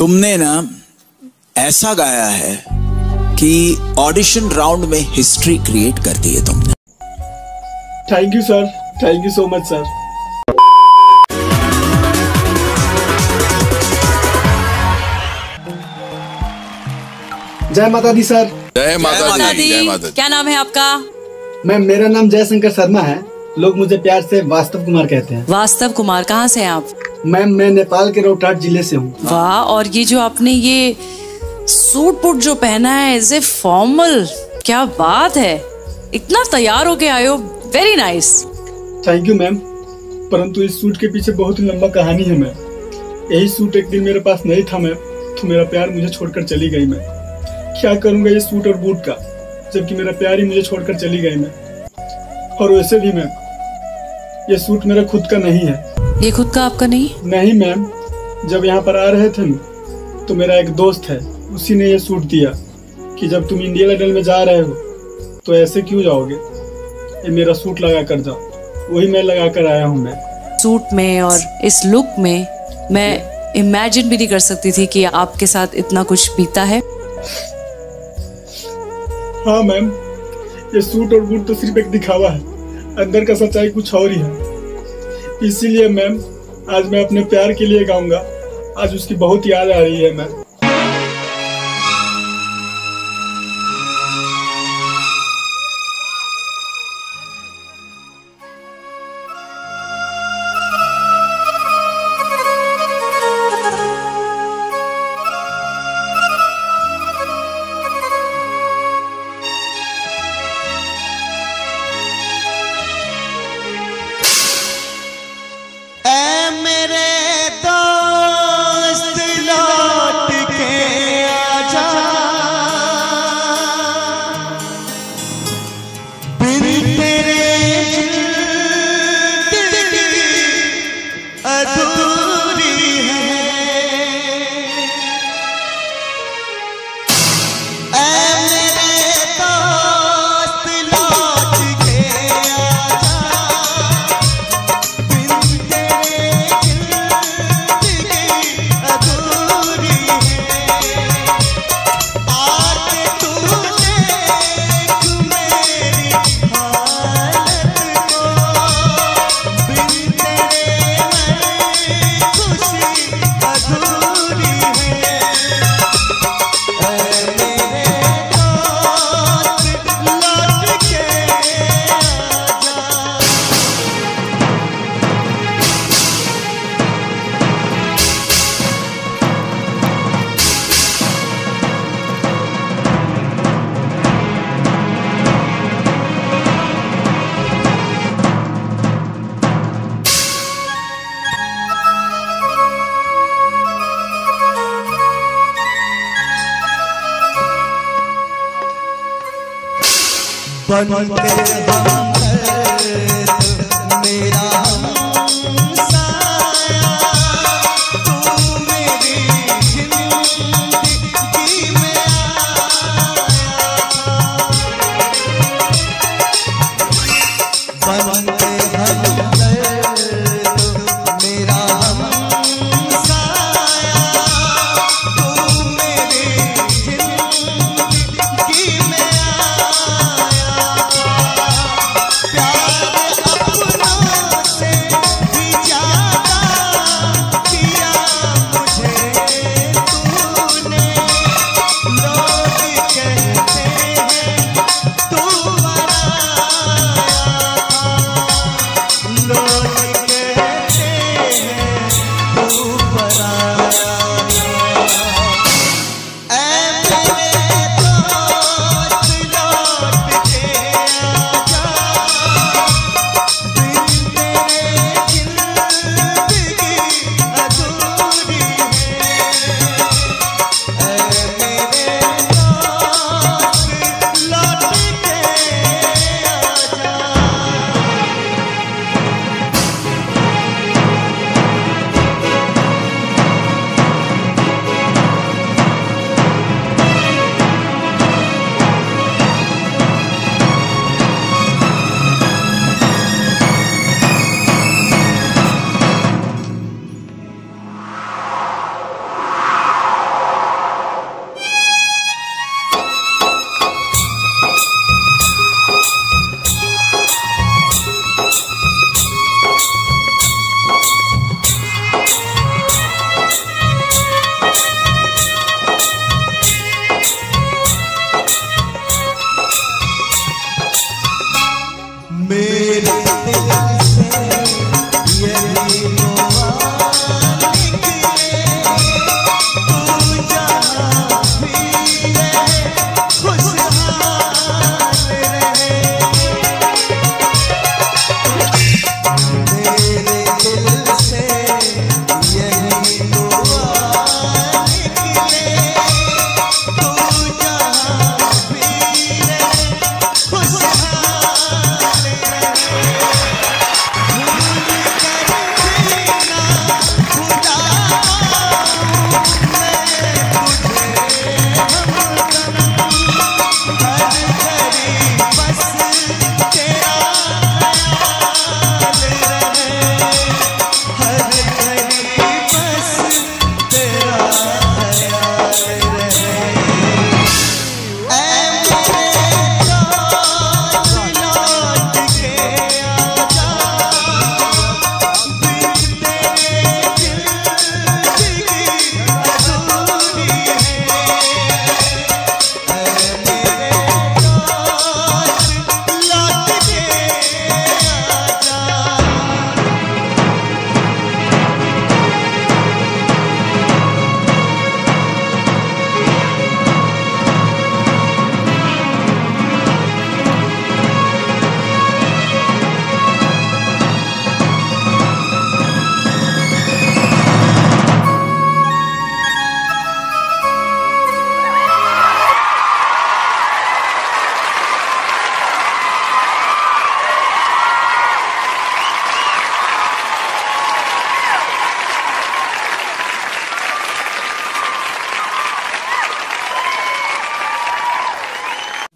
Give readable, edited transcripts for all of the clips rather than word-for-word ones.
तुमने ना ऐसा गाया है कि ऑडिशन राउंड में हिस्ट्री क्रिएट कर दी है तुमने। Thank you sir, thank you so much sir. जय माता दी सर। जय माता दी। जय माता दी। क्या नाम है आपका? मैम मेरा नाम जयशंकर शर्मा है, लोग मुझे प्यार से वास्तव कुमार कहते हैं। वास्तव कुमार, कहाँ से हैं आप? मैम मैं नेपाल के रोहतास जिले से हूँ। वाह, और ये जो आपने ये सूट बूट जो पहना है एज ए फॉर्मल, क्या बात है, इतना तैयार होके आए हो, very nice. Thank you ma'am, परंतु इस सूट के पीछे बहुत ही लंबा कहानी है मैम। यही सूट एक दिन मेरे पास नहीं था मैम, तो मेरा प्यार मुझे छोड़कर चली गई। मैं क्या करूँगा ये सूट और बूट का, जबकि मेरा प्यार ही मुझे छोड़कर चली गई मैम। और वैसे भी मैम ये सूट मेरा खुद का नहीं है। ये खुद का आपका नहीं? नहीं मैम, जब यहाँ पर आ रहे थे न, तो मेरा एक दोस्त है, उसी ने ये सूट दिया कि जब तुम इंडियन आइडल में जा रहे हो तो ऐसे क्यों जाओगे, ये मेरा सूट लगा कर जाओ। वही मैं लगा कर आया हूँ मैम। सूट में और इस लुक में मैं इमेजिन भी नहीं कर सकती थी कि आपके साथ इतना कुछ बीता है। हाँ मैम, ये सूट और बूट तो सिर्फ एक दिखावा है, अंदर का सच्चाई कुछ और ही है। इसीलिए मैम आज मैं अपने प्यार के लिए गाऊंगा, आज उसकी बहुत याद आ रही है मैम।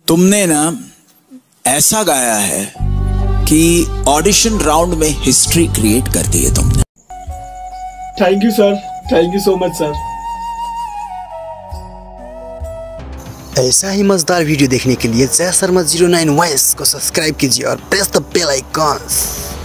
तुमने ना ऐसा गाया है कि ऑडिशन राउंड में हिस्ट्री क्रिएट कर दी है तुमने। Thank you sir, thank you so much sir. ऐसा ही मजेदार वीडियो देखने के लिए जय शर्मा 09 वॉइस को सब्सक्राइब कीजिए और प्रेस द बेल आइकॉन।